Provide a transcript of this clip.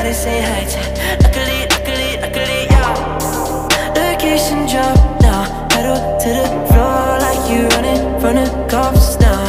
Everybody say hi to luckily, luckily, luckily, yeah. Location drop now, pedal to the floor like you running from the cops now.